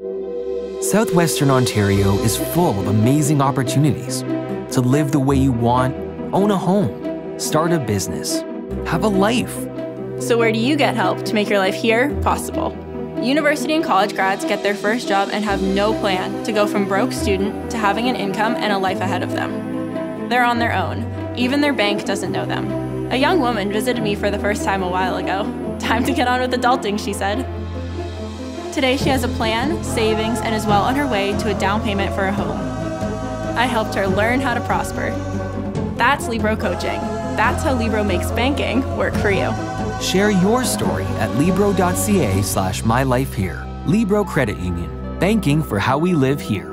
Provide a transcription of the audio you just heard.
Southwestern Ontario is full of amazing opportunities to live the way you want, own a home, start a business, have a life. So where do you get help to make your life here possible? University and college grads get their first job and have no plan to go from broke student to having an income and a life ahead of them. They're on their own. Even their bank doesn't know them. A young woman visited me for the first time a while ago. Time to get on with adulting, she said. Today she has a plan, savings, and is well on her way to a down payment for a home. I helped her learn how to prosper. That's Libro coaching. That's how Libro makes banking work for you. Share your story at libro.ca/mylifehere. Libro Credit Union. Banking for how we live here.